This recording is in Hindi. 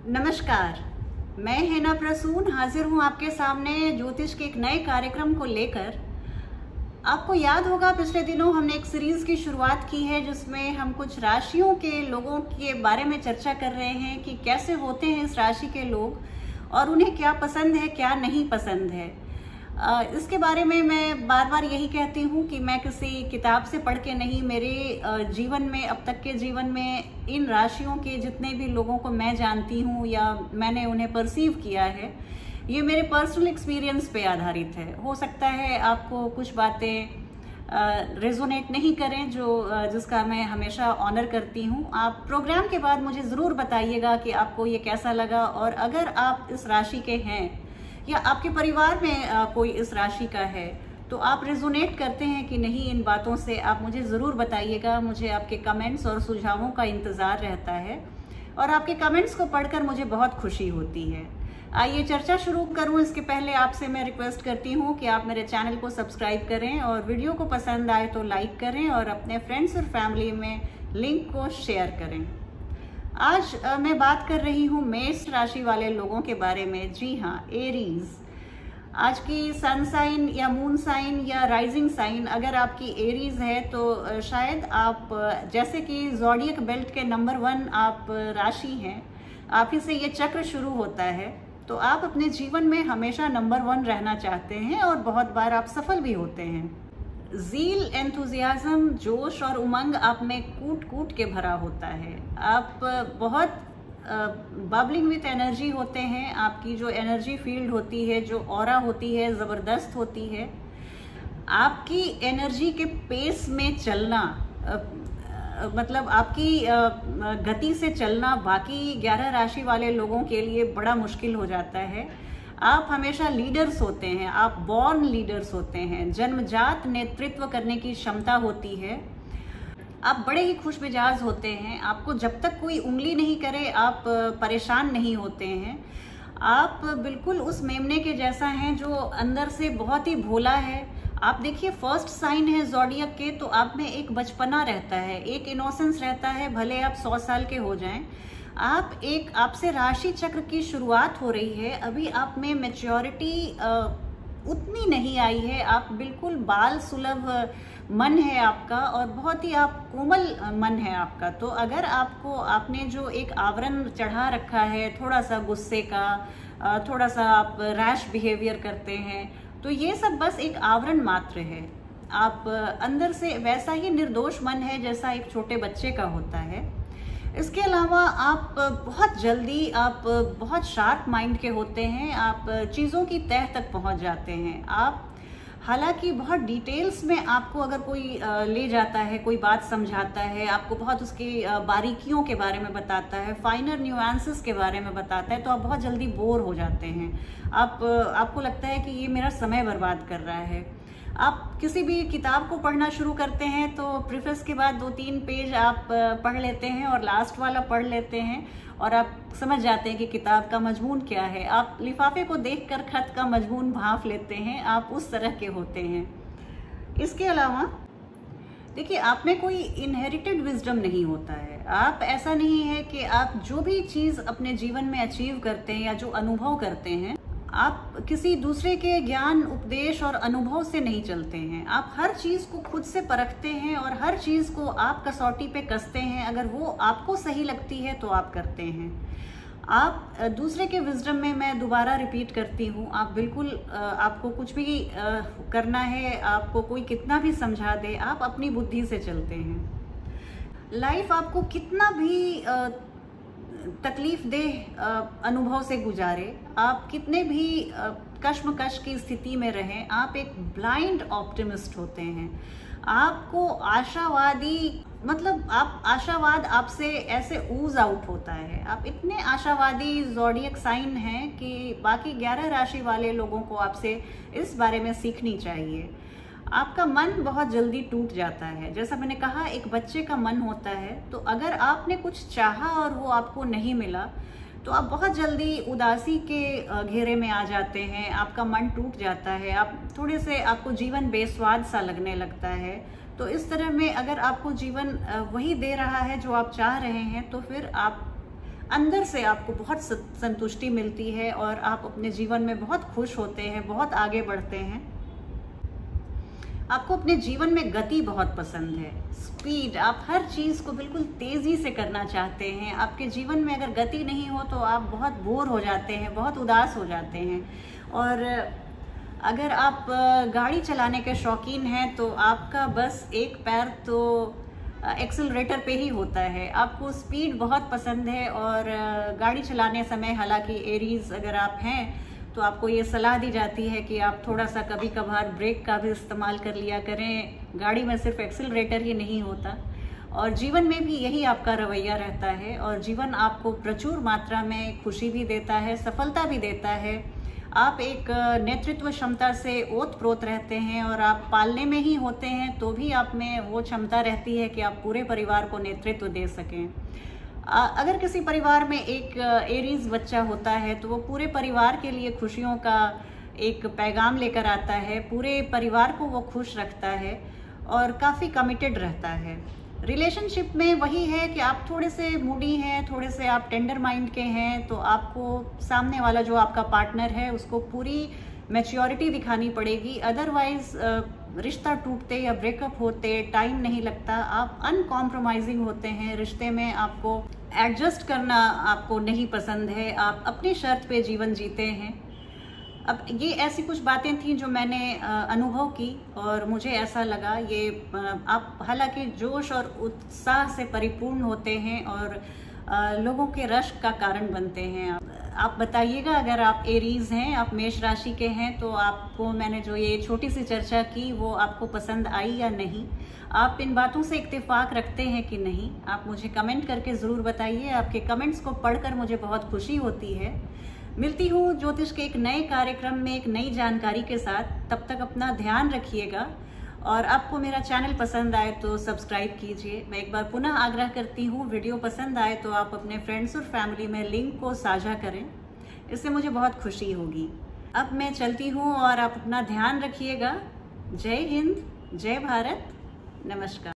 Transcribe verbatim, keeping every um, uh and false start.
नमस्कार, मैं हेना प्रसून हाजिर हूँ आपके सामने ज्योतिष के एक नए कार्यक्रम को लेकर। आपको याद होगा पिछले दिनों हमने एक सीरीज की शुरुआत की है जिसमें हम कुछ राशियों के लोगों के बारे में चर्चा कर रहे हैं कि कैसे होते हैं इस राशि के लोग और उन्हें क्या पसंद है क्या नहीं पसंद है। इसके बारे में मैं बार बार यही कहती हूँ कि मैं किसी किताब से पढ़ के नहीं, मेरे जीवन में अब तक के जीवन में इन राशियों के जितने भी लोगों को मैं जानती हूँ या मैंने उन्हें परसीव किया है, ये मेरे पर्सनल एक्सपीरियंस पे आधारित है। हो सकता है आपको कुछ बातें रेजोनेट नहीं करें, जो जिसका मैं हमेशा ऑनर करती हूँ। आप प्रोग्राम के बाद मुझे ज़रूर बताइएगा कि आपको ये कैसा लगा, और अगर आप इस राशि के हैं या आपके परिवार में आ, कोई इस राशि का है तो आप रेजोनेट करते हैं कि नहीं इन बातों से, आप मुझे ज़रूर बताइएगा। मुझे आपके कमेंट्स और सुझावों का इंतज़ार रहता है और आपके कमेंट्स को पढ़कर मुझे बहुत खुशी होती है। आइए चर्चा शुरू करूं, इसके पहले आपसे मैं रिक्वेस्ट करती हूं कि आप मेरे चैनल को सब्सक्राइब करें और वीडियो को पसंद आए तो लाइक करें और अपने फ्रेंड्स और फैमिली में लिंक को शेयर करें। आज आ, मैं बात कर रही हूँ मेष राशि वाले लोगों के बारे में। जी हाँ, एरीज। आज की सन साइन या मून साइन या राइजिंग साइन अगर आपकी एरीज है तो शायद आप, जैसे कि ज़ोडिएक बेल्ट के नंबर वन आप राशि हैं, आप ही से ये चक्र शुरू होता है, तो आप अपने जीवन में हमेशा नंबर वन रहना चाहते हैं और बहुत बार आप सफल भी होते हैं। ज़ील, एंथुजियाज्म, जोश और उमंग आप में कूट कूट के भरा होता है। आप बहुत बबलिंग विथ एनर्जी होते हैं। आपकी जो एनर्जी फील्ड होती है, जो ऑरा होती है, ज़बरदस्त होती है। आपकी एनर्जी के पेस में चलना, आ, मतलब आपकी गति से चलना बाकी ग्यारह राशि वाले लोगों के लिए बड़ा मुश्किल हो जाता है। आप हमेशा लीडर्स होते हैं, आप बॉर्न लीडर्स होते हैं, जन्मजात नेतृत्व करने की क्षमता होती है। आप बड़े ही खुश मिजाज होते हैं। आपको जब तक कोई उंगली नहीं करे आप परेशान नहीं होते हैं। आप बिल्कुल उस मेमने के जैसा हैं जो अंदर से बहुत ही भोला है। आप देखिए, फर्स्ट साइन है ज़ोडिएक के, तो आप में एक बचपना रहता है, एक इनोसेंस रहता है, भले आप सौ साल के हो जाएं। आप एक आपसे राशि चक्र की शुरुआत हो रही है, अभी आप में मैच्योरिटी उतनी नहीं आई है। आप बिल्कुल बाल सुलभ मन है आपका और बहुत ही आप कोमल मन है आपका। तो अगर आपको, आपने जो एक आवरण चढ़ा रखा है थोड़ा सा गुस्से का, थोड़ा सा आप रैश बिहेवियर करते हैं, तो ये सब बस एक आवरण मात्र है। आप अंदर से वैसा ही निर्दोष मन है जैसा एक छोटे बच्चे का होता है। इसके अलावा आप बहुत जल्दी, आप बहुत शार्प माइंड के होते हैं। आप चीज़ों की तह तक पहुंच जाते हैं। आप हालांकि बहुत डिटेल्स में आपको अगर कोई ले जाता है, कोई बात समझाता है, आपको बहुत उसकी बारीकियों के बारे में बताता है, फाइनर न्यूएंसेस के बारे में बताता है, तो आप बहुत जल्दी बोर हो जाते हैं। आप आपको लगता है कि ये मेरा समय बर्बाद कर रहा है। आप किसी भी किताब को पढ़ना शुरू करते हैं तो प्रीफेस के बाद दो तीन पेज आप पढ़ लेते हैं और लास्ट वाला पढ़ लेते हैं और आप समझ जाते हैं कि किताब का मजमून क्या है। आप लिफाफे को देखकर खत का मजमून भांप लेते हैं। आप उस तरह के होते हैं। इसके अलावा देखिए, आप में कोई इनहेरिटेड विजडम नहीं होता है। आप, ऐसा नहीं है कि आप जो भी चीज़ अपने जीवन में अचीव करते हैं या जो अनुभव करते हैं, आप किसी दूसरे के ज्ञान, उपदेश और अनुभव से नहीं चलते हैं। आप हर चीज़ को खुद से परखते हैं और हर चीज़ को आप कसौटी पे कसते हैं। अगर वो आपको सही लगती है तो आप करते हैं। आप दूसरे के विजडम में, मैं दोबारा रिपीट करती हूँ, आप बिल्कुल, आपको कुछ भी करना है, आपको कोई कितना भी समझा दे, आप अपनी बुद्धि से चलते हैं। लाइफ आपको कितना भी तकलीफ दे अनुभव से गुजारे, आप कितने भी कश्मकश की स्थिति में रहें, आप एक ब्लाइंड ऑप्टिमिस्ट होते हैं। आपको आशावादी, मतलब आप आशावाद आपसे ऐसे ऊज आउट होता है। आप इतने आशावादी ज़ोडिएक साइन हैं कि बाकी ग्यारह राशि वाले लोगों को आपसे इस बारे में सीखनी चाहिए। आपका मन बहुत जल्दी टूट जाता है। जैसा मैंने कहा, एक बच्चे का मन होता है, तो अगर आपने कुछ चाहा और वो आपको नहीं मिला तो आप बहुत जल्दी उदासी के घेरे में आ जाते हैं। आपका मन टूट जाता है। आप थोड़े से, आपको जीवन बेस्वाद सा लगने लगता है। तो इस तरह में अगर आपको जीवन वही दे रहा है जो आप चाह रहे हैं, तो फिर आप अंदर से आपको बहुत संतुष्टि मिलती है और आप अपने जीवन में बहुत खुश होते हैं, बहुत आगे बढ़ते हैं। आपको अपने जीवन में गति बहुत पसंद है, स्पीड, आप हर चीज़ को बिल्कुल तेज़ी से करना चाहते हैं। आपके जीवन में अगर गति नहीं हो तो आप बहुत बोर हो जाते हैं, बहुत उदास हो जाते हैं। और अगर आप गाड़ी चलाने के शौकीन हैं तो आपका बस एक पैर तो एक्सेलरेटर पे ही होता है। आपको स्पीड बहुत पसंद है और गाड़ी चलाने समय, हालांकि एरीज अगर आप हैं तो आपको ये सलाह दी जाती है कि आप थोड़ा सा कभी कभार ब्रेक का भी इस्तेमाल कर लिया करें। गाड़ी में सिर्फ एक्सेलरेटर ही नहीं होता, और जीवन में भी यही आपका रवैया रहता है। और जीवन आपको प्रचुर मात्रा में खुशी भी देता है, सफलता भी देता है। आप एक नेतृत्व क्षमता से ओतप्रोत रहते हैं और आप पालने में ही होते हैं तो भी आप में वो क्षमता रहती है कि आप पूरे परिवार को नेतृत्व दे सकें। अगर किसी परिवार में एक एरीज बच्चा होता है तो वो पूरे परिवार के लिए खुशियों का एक पैगाम लेकर आता है, पूरे परिवार को वो खुश रखता है और काफ़ी कमिटेड रहता है। रिलेशनशिप में वही है कि आप थोड़े से मूडी हैं, थोड़े से आप टेंडर माइंड के हैं, तो आपको सामने वाला जो आपका पार्टनर है उसको पूरी मैच्योरिटी दिखानी पड़ेगी। अदरवाइज रिश्ता टूटते या ब्रेकअप होते टाइम नहीं लगता। आप अनकॉम्प्रोमाइजिंग होते हैं रिश्ते में, आपको एडजस्ट करना आपको नहीं पसंद है, आप अपनी शर्त पे जीवन जीते हैं। अब ये ऐसी कुछ बातें थी जो मैंने अनुभव की और मुझे ऐसा लगा। ये आप हालांकि जोश और उत्साह से परिपूर्ण होते हैं और लोगों के रश्क का कारण बनते हैं। आप बताइएगा, अगर आप एरीज हैं, आप मेष राशि के हैं, तो आपको मैंने जो ये छोटी सी चर्चा की वो आपको पसंद आई या नहीं। आप इन बातों से इत्तेफाक रखते हैं कि नहीं, आप मुझे कमेंट करके ज़रूर बताइए। आपके कमेंट्स को पढ़कर मुझे बहुत खुशी होती है। मिलती हूँ ज्योतिष के एक नए कार्यक्रम में एक नई जानकारी के साथ। तब तक अपना ध्यान रखिएगा और आपको मेरा चैनल पसंद आए तो सब्सक्राइब कीजिए। मैं एक बार पुनः आग्रह करती हूँ, वीडियो पसंद आए तो आप अपने फ्रेंड्स और फैमिली में लिंक को साझा करें, इससे मुझे बहुत खुशी होगी। अब मैं चलती हूँ और आप अपना ध्यान रखिएगा। जय हिंद, जय भारत, नमस्कार।